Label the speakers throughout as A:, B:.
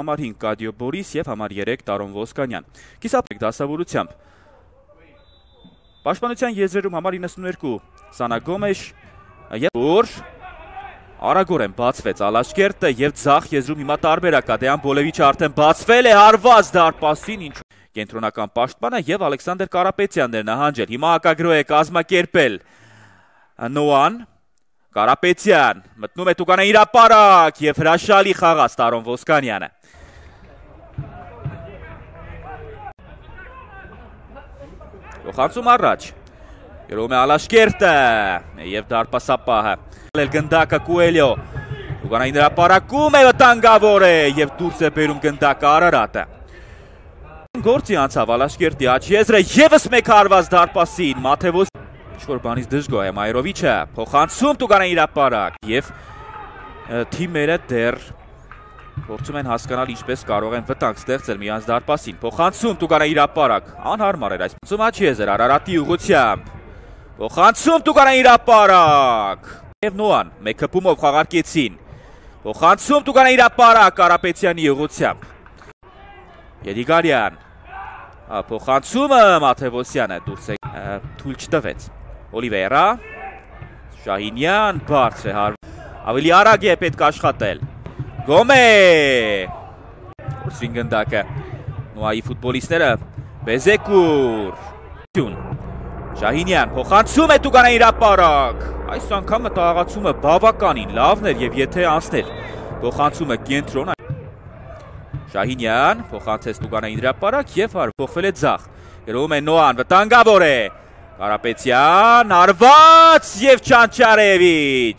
A: համար 5 Կադիո Բորիս եւ համար 3 Տարոն Ոսկանյան։ Կիսապեկ դասավորությամբ Պաշտպանության եզրերում համար 92 Սանա Գոմեշ եւ որ արագորեն բացվեց Ալաշկերտը եւ ձախ եզրում հիմա տարբերակ է Դեան Բոլևիչը արդեն բացվել է հարված դարպասին ինչ կենտրոնական պաշտպանը եւ Ալեքսանդր Կարապետյանն էր նահանջել։ Հիմա հակագրո է կազմակերպել Նոան Կարապետյան մտնում է Տուգանան իրապարակ եւ հրաշալի խաղաց Տարոն Ոսկանյանը։ Ոխանցում առաջ Երում է Ալաշկերտը եւ դարպասապահը Գնդակը Կուելյո Տուգանային հրապարակում է վտանգավոր է եւ դուրս է բերում գնդակը Արարատը։ Գործի անցավ Ալաշկերտի աջ եզրը եւս մեկ հարված դարպասին Մաթեվոս ինչ-որ բանից դժգոհ է Մայրովիչը փոխանցում Տուգանային հրապարակ եւ թիմերը դեռ փորձում են հասկանալ ինչպես կարող են վտանգ ստեղծել միանց դարպասին փոխանցում Տուգանային հրապարակ անհարմար էր այս աջ եզր Արարատի ուղղությամբ փոխանցում Տուգանային հրապարակ եւ Նոան մեկ հպումով խաղարկեցին փոխանցում Տուգանային հրապարակ Կարապետյանի ուղղությամբ Եդիգարյան փոխանցումը Մաթեվոսյանը դուրս է թույլ չտվեց Օլիվերա Շահինյան բարձր է ավելի արագ է պետք աշխատել Գոմե Որսին գնդակը Նոայի ֆուտբոլիստները Բեզեկուր Շահինյան փոխանցում է Տուգանային հրապարակ Այս անգամ մտահղացումը բավականին լավն էր եւ եթե անցներ փոխանցումը կենտրոն Շահինյան փոխանցեց Տուգանային հրապարակ եւ փոխվել է ձախ գրում է Նոան վտանգավոր է Կարապետյան արված եւ Չանչարևիչ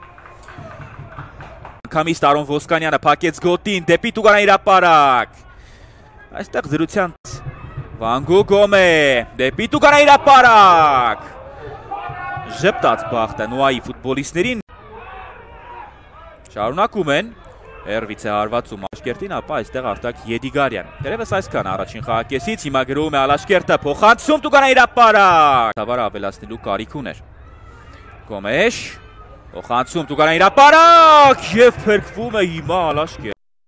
A: Անգամից Տարոն Ոսկանյանը փակեց գոտին դեպի Տուգանային հրապարակ Այստեղ զրության Վանգու Գոմե դեպի Տուգանային հրապարակ Ժպտաց բախտը Նոայի ֆուտբոլիստներին շարունակում են Էրվից է հարվածում Ալաշկերտին ապա այստեղ արտակ Եդիգարյան Տերևս այսքան առաջին խաղակեսից հիմա գրում է Ալաշկերտը փոխանցում Տուգանային հրապարակ Թավարը ավելացնելու կարիք ուներ Գոմեշ փոխանցում Տուգանային հրապարակ եւ փրկվում է հիմա Ալաշկերտը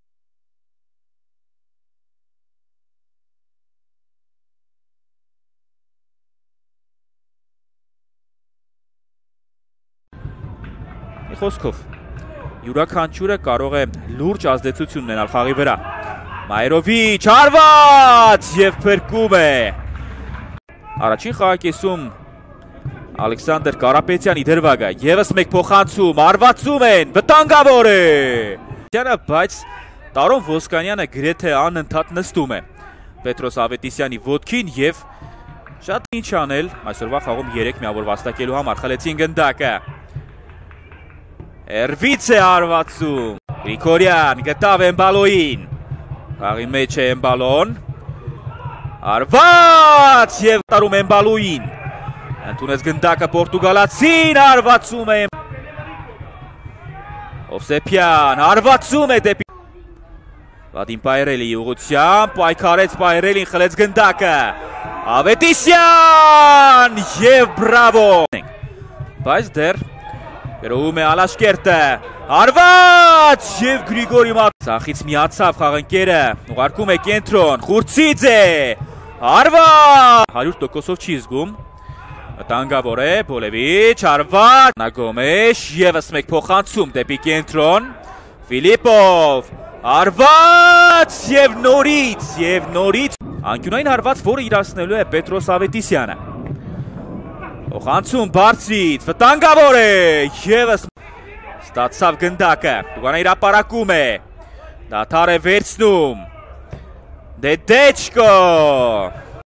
A: Խոսքով յուրաքանչյուրը կարող է լուրջ ազդեցություն ունենալ խաղի վրա Մայրովիչ հարված եւ փրկում է Առաջին խաղակեսում Ալեքսանդր Կարապետյանի դրվագը եւս մեկ փոխանցում արվածում են վտանգավոր է բայց Տարոն Ոսկանյանը գրեթե անընդհատ նստում է Պետրոս Ավետիսյանի ոտքին եւ շատ ինչ անել այսօրվա խաղում 3 միավոր վաստակելու համար խլեցին գնդակը Էրվից է հարվածում Գրիգորյան գտավ Էմբալոյին Խաղի մեջ է Էմբալոն Հարված եւ տարում Էմբալոյին Ընդունեց գնդակը պորտուգալացին հարվածում է Օվսեփյան հարվածում է դեպի Վադիմ Պայրելի ուղղությամբ պայքարեց Պայրելին խլեց գնդակը Ավետիսյան եւ բրավո Բայց դեռ Գրում է Ալաշկերտը Հարված եւ Գրիգորի Ցախից միացավ խաղընկերը ուղարկում է կենտրոն Խուրցիձե Հարված 100%-ով չի զգում Վտանգավոր է Բոլևիչ Հարված Նագոմեշ եւս մեկ փոխանցում դեպի կենտրոն Ֆիլիպով Հարված եւ նորից անկյունային հարված որը իրացնելու է Պետրոս Ավետիսյանը Փոխանցում բարձրից վտանգավոր է եւս ստացավ գնդակը Տուգանային հրապարակում է դադար է վերցնում Դեդեչկո